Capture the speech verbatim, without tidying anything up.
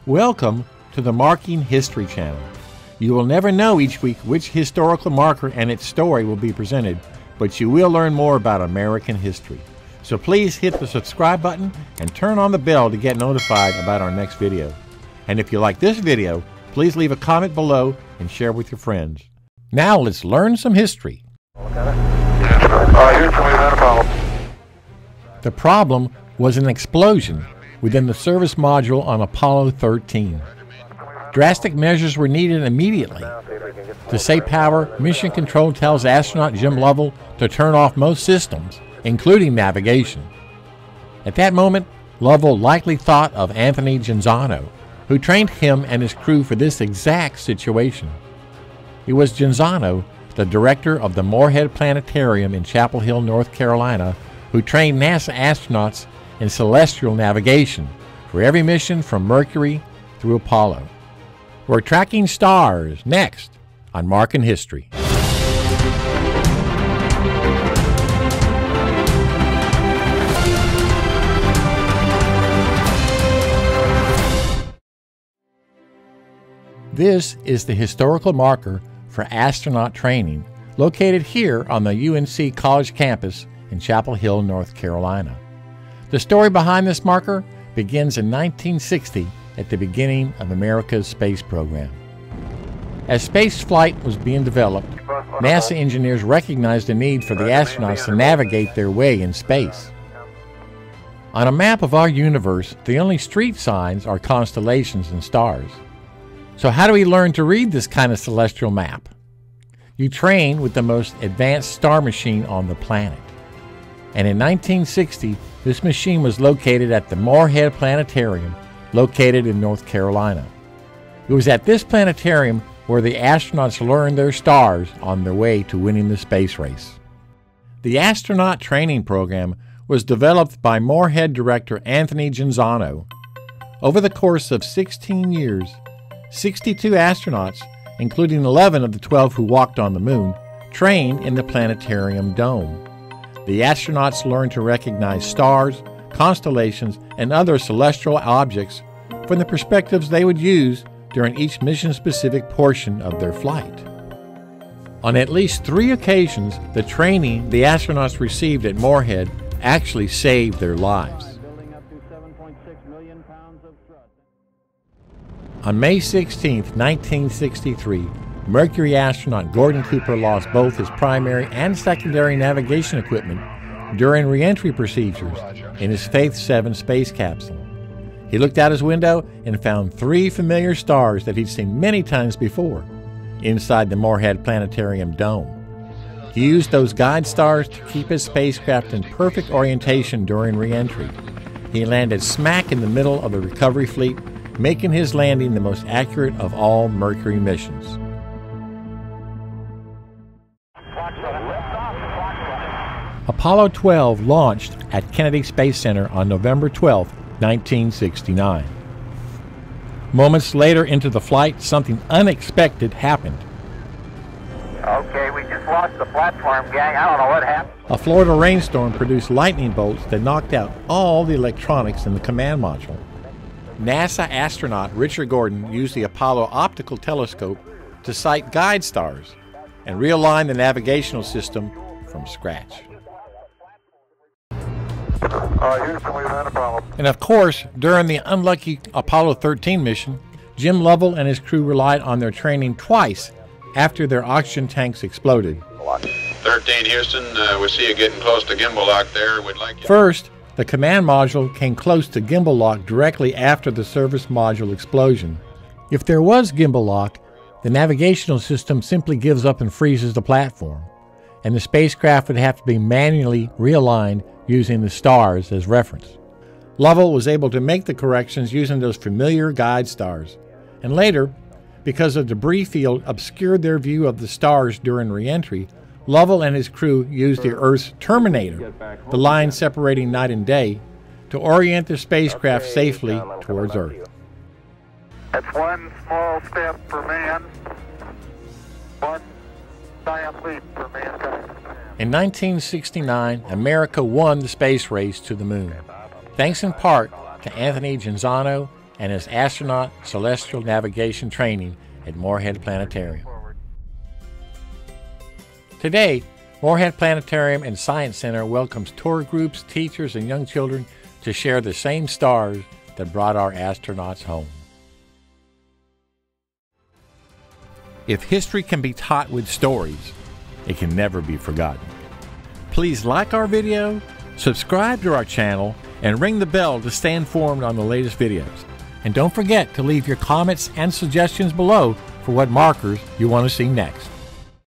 Welcome to the Marking History channel. You will never know each week which historical marker and its story will be presented, but you will learn more about American history. So please hit the subscribe button and turn on the bell to get notified about our next video. And if you like this video, please leave a comment below and share with your friends. Now let's learn some history. The problem was an explosion within the service module on Apollo thirteen. Drastic measures were needed immediately. To save power, Mission Control tells astronaut Jim Lovell to turn off most systems, including navigation. At that moment, Lovell likely thought of Anthony Genzano, who trained him and his crew for this exact situation. It was Genzano, the director of the Morehead Planetarium in Chapel Hill, North Carolina, who trained NASA astronauts in celestial navigation for every mission from Mercury through Apollo. We're tracking stars next on Marking History. This is the historical marker for astronaut training located here on the U N C College campus in Chapel Hill, North Carolina. The story behind this marker begins in nineteen sixty at the beginning of America's space program. As space flight was being developed, NASA engineers recognized the need for the astronauts to navigate their way in space. On a map of our universe, the only street signs are constellations and stars. So how do we learn to read this kind of celestial map? You train with the most advanced star machine on the planet. And in nineteen sixty, this machine was located at the Morehead Planetarium, located in North Carolina. It was at this planetarium where the astronauts learned their stars on their way to winning the space race. The astronaut training program was developed by Morehead director Anthony Genzano. Over the course of sixteen years, sixty-two astronauts, including eleven of the twelve who walked on the moon, trained in the planetarium dome. The astronauts learned to recognize stars, constellations, and other celestial objects from the perspectives they would use during each mission-specific portion of their flight. On at least three occasions, the training the astronauts received at Morehead actually saved their lives. On May sixteenth, nineteen sixty-three, Mercury astronaut Gordon Cooper lost both his primary and secondary navigation equipment during re-entry procedures in his Faith seven space capsule. He looked out his window and found three familiar stars that he'd seen many times before inside the Morehead Planetarium dome. He used those guide stars to keep his spacecraft in perfect orientation during re-entry. He landed smack in the middle of the recovery fleet, making his landing the most accurate of all Mercury missions. Apollo twelve launched at Kennedy Space Center on November twelfth, nineteen sixty-nine. Moments later into the flight, something unexpected happened. Okay, we just lost the platform, gang. I don't know what happened. A Florida rainstorm produced lightning bolts that knocked out all the electronics in the command module. NASA astronaut Richard Gordon used the Apollo optical telescope to sight guide stars and realign the navigational system from scratch. Uh, Houston, we've had a problem. And of course, during the unlucky Apollo thirteen mission, Jim Lovell and his crew relied on their training twice after their oxygen tanks exploded. thirteen Houston, uh, we see you getting close to gimbal lock there. We'd like you. First, the command module came close to gimbal lock directly after the service module explosion. If there was gimbal lock, the navigational system simply gives up and freezes the platform, and the spacecraft would have to be manually realigned using the stars as reference. Lovell was able to make the corrections using those familiar guide stars, and later, because a debris field obscured their view of the stars during re-entry, Lovell and his crew used the Earth's terminator, the line separating night and day, to orient the spacecraft safely towards Earth. That's one small step for man, one giant leap for mankind. In nineteen sixty-nine, America won the space race to the moon, thanks in part to Anthony Genzano and his astronaut celestial navigation training at Morehead Planetarium. Today, Morehead Planetarium and Science Center welcomes tour groups, teachers, and young children to share the same stars that brought our astronauts home. If history can be taught with stories, it can never be forgotten. Please like our video, subscribe to our channel, and ring the bell to stay informed on the latest videos. And don't forget to leave your comments and suggestions below for what markers you want to see next.